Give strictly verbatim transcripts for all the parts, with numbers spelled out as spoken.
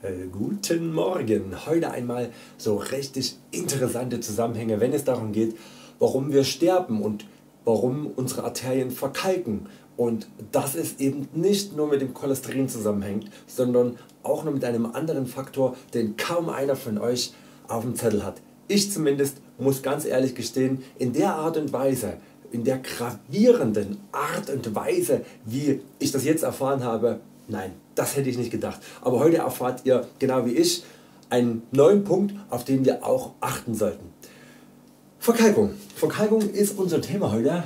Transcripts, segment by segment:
Äh, guten Morgen. Heute einmal so richtig interessante Zusammenhänge, wenn es darum geht, warum wir sterben und warum unsere Arterien verkalken. Und dass es eben nicht nur mit dem Cholesterin zusammenhängt, sondern auch noch mit einem anderen Faktor, den kaum einer von Euch auf dem Zettel hat. Ich zumindest muss ganz ehrlich gestehen, in der Art und Weise, in der gravierenden Art und Weise, wie ich das jetzt erfahren habe, nein, das hätte ich nicht gedacht. Aber heute erfahrt ihr genau wie ich einen neuen Punkt, auf den wir auch achten sollten. Verkalkung. Verkalkung ist unser Thema heute.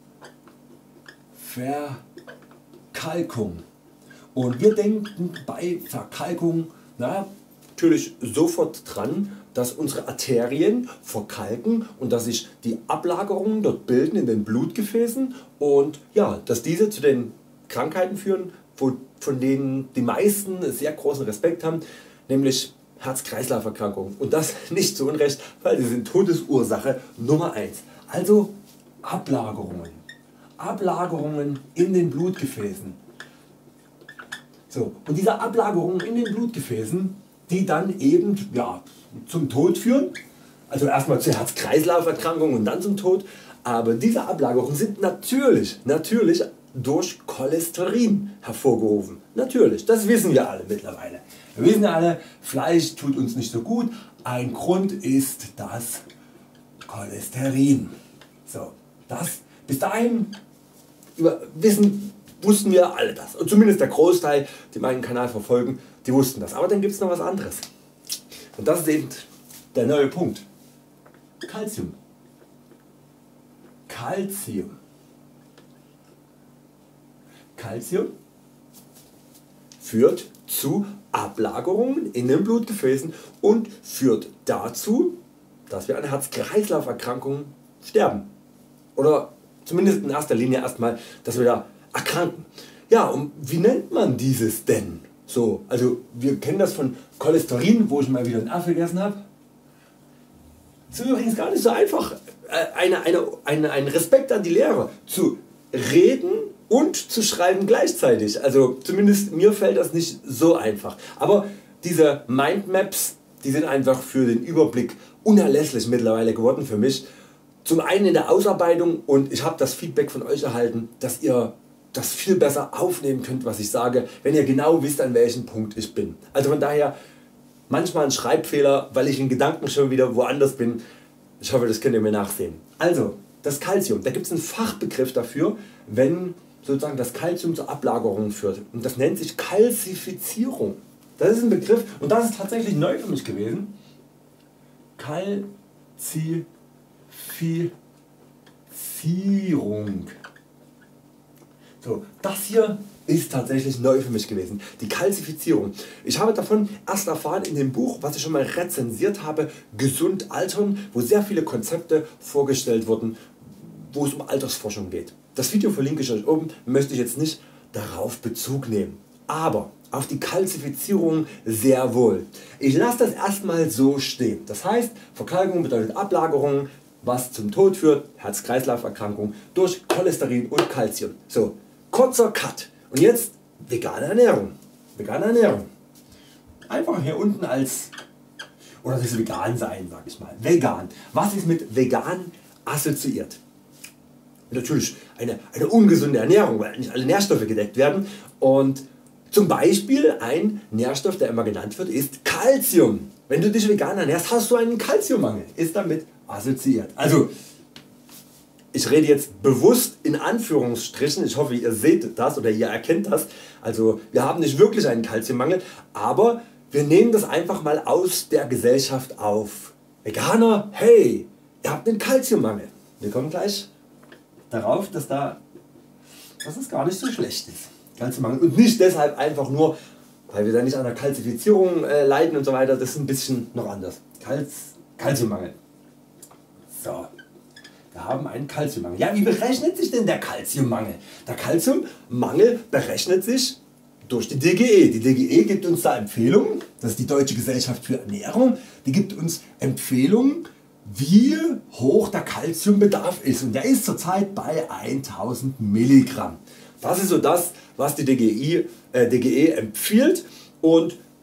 Verkalkung. Und wir denken bei Verkalkung na, natürlich sofort dran, dass unsere Arterien verkalken und dass sich die Ablagerungen dort bilden in den Blutgefäßen und ja, dass diese zu den Krankheiten führen, von denen die meisten sehr großen Respekt haben, nämlich Herz-Kreislauf-Erkrankungen. Und das nicht zu Unrecht, weil sie sind Todesursache Nummer eins. Also Ablagerungen. Ablagerungen in den Blutgefäßen. So, und diese Ablagerungen in den Blutgefäßen, die dann eben ja, zum Tod führen, also erstmal zu Herz-Kreislauf-Erkrankungen und dann zum Tod, aber diese Ablagerungen sind natürlich, natürlich durch Cholesterin hervorgerufen. Natürlich, das wissen wir alle mittlerweile. Wir wissen alle, Fleisch tut uns nicht so gut. Ein Grund ist das Cholesterin. So, das bis dahin über, wissen, wussten wir alle das. Und zumindest der Großteil, die meinen Kanal verfolgen, die wussten das. Aber dann gibt es noch was anderes. Und das ist eben der neue Punkt. Calcium. Calcium. Calcium führt zu Ablagerungen in den Blutgefäßen und führt dazu, dass wir an Herz-Kreislauf-Erkrankungen sterben. Oder zumindest in erster Linie erstmal, dass wir da erkranken. Ja, und wie nennt man dieses denn? So, also wir kennen das von Cholesterin, wo ich mal wieder ein R vergessen habe. Es ist übrigens gar nicht so einfach, eine, eine, eine, einen Respekt an die Lehrer zu reden und zu schreiben gleichzeitig. Also zumindest mir fällt das nicht so einfach. Aber diese Mindmaps, die sind einfach für den Überblick unerlässlich mittlerweile geworden für mich. Zum einen in der Ausarbeitung, und ich habe das Feedback von Euch erhalten, dass ihr das viel besser aufnehmen könnt, was ich sage, wenn ihr genau wisst, an welchem Punkt ich bin. Also von daher manchmal ein Schreibfehler, weil ich in Gedanken schon wieder woanders bin. Ich hoffe, das könnt ihr mir nachsehen. Also das Calcium, da gibt es einen Fachbegriff dafür, wenn sozusagen das Calcium zur Ablagerung führt, und das nennt sich Kalzifizierung. Das ist ein Begriff und das ist tatsächlich neu für mich gewesen. Kalzifizierung. So, das hier ist tatsächlich neu für mich gewesen, die Kalzifizierung. Ich habe davon erst erfahren in dem Buch, was ich schon mal rezensiert habe, Gesund altern, wo sehr viele Konzepte vorgestellt wurden, wo es um Altersforschung geht. Das Video verlinke ich Euch oben, möchte ich jetzt nicht darauf Bezug nehmen. Aber auf die Kalzifizierung sehr wohl. Ich lasse das erstmal so stehen. Das heißt, Verkalkung bedeutet Ablagerung, was zum Tod führt, Herz-Kreislauf-Erkrankung durch Cholesterin und Calcium. So, kurzer Cut. Und jetzt vegane Ernährung. Vegane Ernährung. Einfach hier unten als, oder das ist vegan sein, sag ich mal. Vegan. Was ist mit vegan assoziiert? Natürlich eine, eine ungesunde Ernährung, weil nicht alle Nährstoffe gedeckt werden. Und zum Beispiel ein Nährstoff, der immer genannt wird, ist Calcium. Wenn du dich vegan ernährst, hast du einen Calciummangel. Ist damit assoziiert. Also ich rede jetzt bewusst in Anführungsstrichen, ich hoffe ihr seht das oder ihr erkennt das. Also wir haben nicht wirklich einen Calciummangel, aber wir nehmen das einfach mal aus der Gesellschaft auf. Veganer, hey, ihr habt einen Calciummangel. Wir kommen gleich darauf, dass, da, dass das gar nicht so schlecht ist. Calciummangel. Und nicht deshalb einfach nur, weil wir da nicht an der Kalzifizierung äh, leiden und so weiter, das ist ein bisschen noch anders. Calz, Calciummangel. So, wir haben einen Calciummangel. Ja, wie berechnet sich denn der Calciummangel? Der Calciummangel berechnet sich durch die D G E. Die D G E gibt uns da Empfehlungen, das ist die Deutsche Gesellschaft für Ernährung, die gibt uns Empfehlungen, wie hoch der Calciumbedarf ist, und der ist zurzeit bei tausend Milligramm. Das ist so das, was die D G E, äh, D G E empfiehlt, und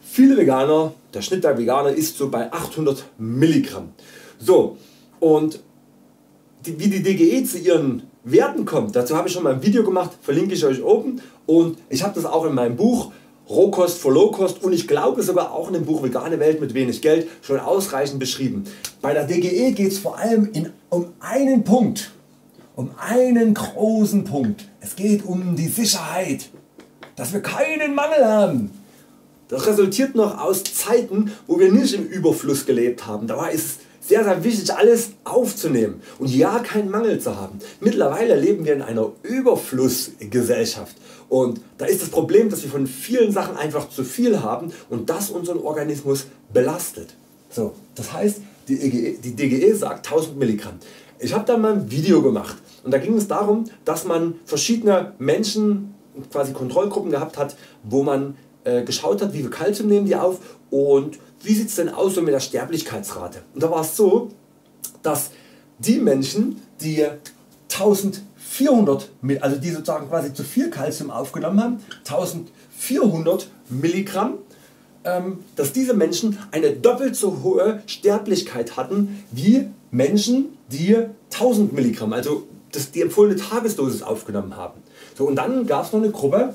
viele Veganer, der Schnitt der Veganer ist so bei achthundert Milligramm. So, und die, wie die D G E zu ihren Werten kommt, dazu habe ich schon mal ein Video gemacht, verlinke ich euch oben, und ich habe das auch in meinem Buch Rohkost for Low-Kost und ich glaube sogar auch in dem Buch Vegane Welt mit wenig Geld schon ausreichend beschrieben. Bei der D G E geht es vor allem in, um einen Punkt, um einen großen Punkt. Es geht um die Sicherheit, dass wir keinen Mangel haben. Das resultiert noch aus Zeiten, wo wir nicht im Überfluss gelebt haben. Dabei ist es sehr sehr wichtig, alles aufzunehmen und ja keinen Mangel zu haben. Mittlerweile leben wir in einer Überflussgesellschaft und da ist das Problem, dass wir von vielen Sachen einfach zu viel haben und das unseren Organismus belastet. So, das heißt, die, E G E, die D G E sagt tausend Milligramm. Ich habe da mal ein Video gemacht und da ging es darum, dass man verschiedene Menschen, quasi Kontrollgruppen gehabt hat, wo man äh, geschaut hat, wie viel Kalzium nehmen die auf und wie sieht es denn aus so mit der Sterblichkeitsrate. Und da war es so, dass die Menschen, die eintausendvierhundert, also die sozusagen quasi zu viel Kalzium aufgenommen haben, eintausendvierhundert Milligramm, ähm, dass diese Menschen eine doppelt so hohe Sterblichkeit hatten wie Menschen, die tausend Milligramm, also das, die empfohlene Tagesdosis aufgenommen haben. So, und dann gab es noch eine Gruppe,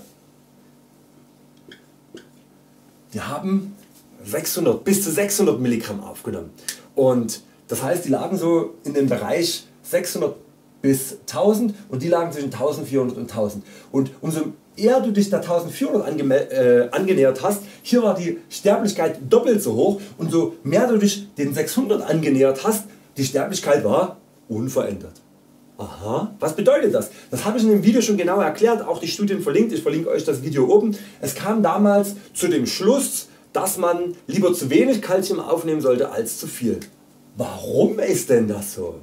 die haben sechshundert bis zu sechshundert Milligramm aufgenommen und das heißt, die lagen so in dem Bereich sechshundert bis tausend und die lagen zwischen eintausendvierhundert und tausend, und umso eher du dich der eintausendvierhundert ange äh, angenähert hast, hier war die Sterblichkeit doppelt so hoch, und so mehr du dich den sechshundert angenähert hast, die Sterblichkeit war unverändert. Aha, was bedeutet das? Das habe ich in dem Video schon genau erklärt, auch die Studien verlinkt, ich verlinke euch das Video oben. Es kam damals zu dem Schluss, dass man lieber zu wenig Kalzium aufnehmen sollte als zu viel. Warum ist denn das so?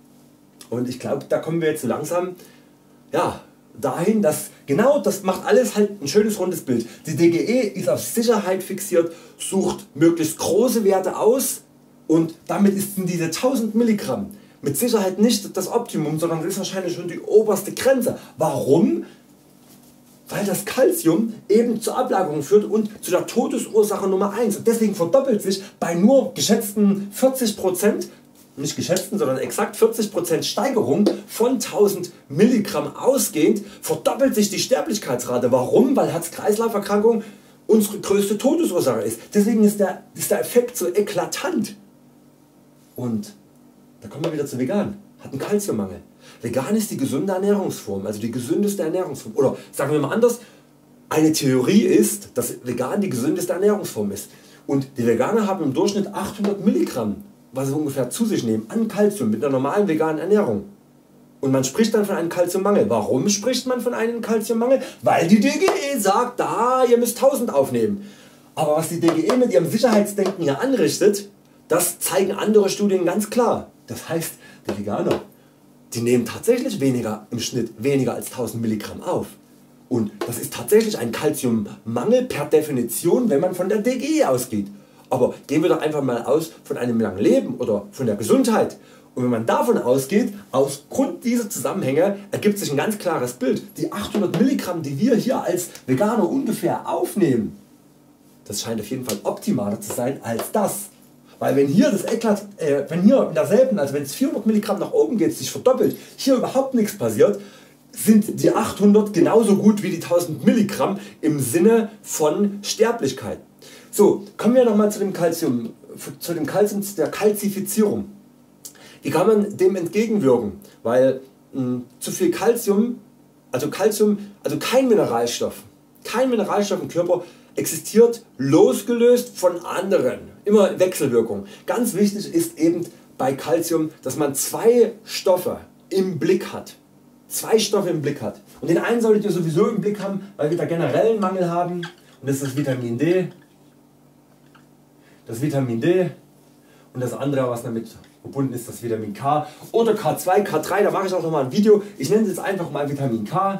Und ich glaube, da kommen wir jetzt so langsam ja, dahin, dass genau das macht alles halt ein schönes rundes Bild. Die D G E ist auf Sicherheit fixiert, sucht möglichst große Werte aus und damit sind diese tausend Milligramm mit Sicherheit nicht das Optimum, sondern das ist wahrscheinlich schon die oberste Grenze. Warum? Weil das Calcium eben zur Ablagerung führt und zu der Todesursache Nummer eins. Und deswegen verdoppelt sich bei nur geschätzten vierzig Prozent, nicht geschätzten, sondern exakt vierzig Prozent Steigerung von tausend Milligramm ausgehend, verdoppelt sich die Sterblichkeitsrate. Warum? Weil Herz-Kreislauf-Erkrankung unsere größte Todesursache ist. Deswegen ist der, ist der Effekt so eklatant. Und da kommen wir wieder zu vegan. Hat einen Kalziummangel. Vegan ist die gesunde Ernährungsform, also die gesündeste Ernährungsform. Oder sagen wir mal anders, eine Theorie ist, dass vegan die gesündeste Ernährungsform ist. Und die Veganer haben im Durchschnitt achthundert Milligramm, was sie ungefähr zu sich nehmen, an Kalzium mit einer normalen veganen Ernährung. Und man spricht dann von einem Kalziummangel. Warum spricht man von einem Kalziummangel? Weil die D G E sagt, da ihr müsst tausend aufnehmen. Aber was die D G E mit ihrem Sicherheitsdenken hier anrichtet, das zeigen andere Studien ganz klar. Das heißt, die Veganer, die nehmen tatsächlich weniger im Schnitt weniger als tausend Milligramm auf. Und das ist tatsächlich ein Kalziummangel per Definition, wenn man von der D G E ausgeht. Aber gehen wir doch einfach mal aus von einem langen Leben oder von der Gesundheit. Und wenn man davon ausgeht, aus Grund dieser Zusammenhänge ergibt sich ein ganz klares Bild. Die achthundert Milligramm, die wir hier als Veganer ungefähr aufnehmen, das scheint auf jeden Fall optimaler zu sein als das. Weil wenn hier das Eklat, äh, wenn hier in derselben, also wenn es vierhundert Milligramm nach oben geht, sich verdoppelt, hier überhaupt nichts passiert, sind die achthundert genauso gut wie die tausend Milligramm im Sinne von Sterblichkeit. So, kommen wir nochmal zu dem Calcium, zu dem Calcium, der Kalzifizierung. Wie kann man dem entgegenwirken? Weil mh, zu viel Calcium, also Calcium, also kein Mineralstoff, kein Mineralstoff im Körper existiert losgelöst von anderen, immer Wechselwirkung. Ganz wichtig ist eben bei Calcium, dass man zwei Stoffe im Blick hat. Zwei Stoffe im Blick hat. Und den einen solltet ihr sowieso im Blick haben, weil wir da generell einen Mangel haben. Und das ist das Vitamin D. Das Vitamin D und das andere, was damit verbunden ist, das Vitamin K oder K zwei, K drei, da mache ich auch noch mal ein Video. Ich nenne es jetzt einfach mal Vitamin K.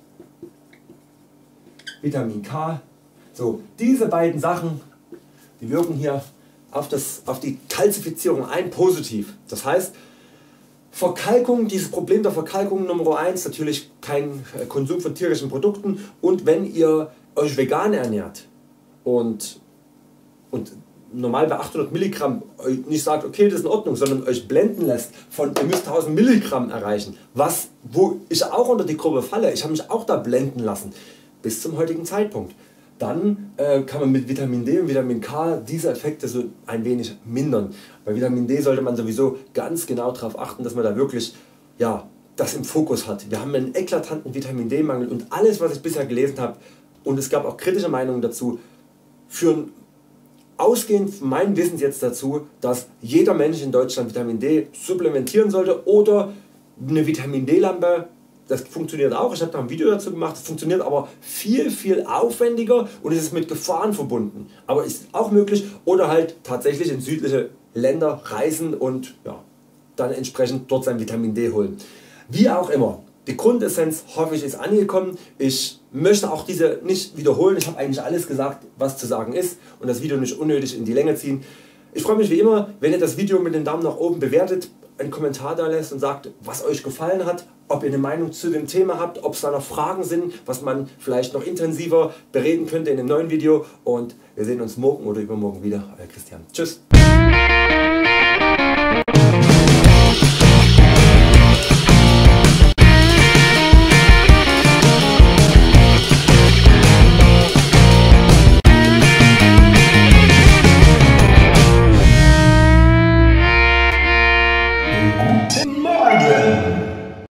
Vitamin K. So, diese beiden Sachen, die wirken hier auf, das, auf die Kalzifizierung ein positiv. Das heißt, Verkalkung, dieses Problem der Verkalkung Nummer eins, natürlich kein Konsum von tierischen Produkten, und wenn ihr euch vegan ernährt und und normal bei achthundert Milligramm nicht sagt, okay, das ist in Ordnung, sondern euch blenden lässt von, ihr müsst tausend Milligramm erreichen, was, wo ich auch unter die Gruppe falle, ich habe mich auch da blenden lassen, bis zum heutigen Zeitpunkt. Dann äh, kann man mit Vitamin D und Vitamin K diese Effekte so ein wenig mindern. Bei Vitamin D sollte man sowieso ganz genau darauf achten, dass man da wirklich ja, das im Fokus hat. Wir haben einen eklatanten Vitamin D Mangel und alles, was ich bisher gelesen habe, und es gab auch kritische Meinungen dazu, führen ausgehend von meinem Wissen jetzt dazu, dass jeder Mensch in Deutschland Vitamin D supplementieren sollte oder eine Vitamin D Lampe. Das funktioniert auch, ich habe da ein Video dazu gemacht, das funktioniert aber viel viel aufwendiger und es ist mit Gefahren verbunden, aber ist auch möglich, oder halt tatsächlich in südliche Länder reisen und ja, dann entsprechend dort sein Vitamin D holen. Wie auch immer, die Grundessenz hoffe ich ist angekommen. Ich möchte auch diese nicht wiederholen, ich habe eigentlich alles gesagt, was zu sagen ist, und das Video nicht unnötig in die Länge ziehen. Ich freue mich wie immer, wenn ihr das Video mit dem Daumen nach oben bewertet, einen Kommentar da lässt und sagt, was euch gefallen hat, ob ihr eine Meinung zu dem Thema habt, ob es da noch Fragen sind, was man vielleicht noch intensiver bereden könnte in einem neuen Video, und wir sehen uns morgen oder übermorgen wieder. Euer Christian. Tschüss.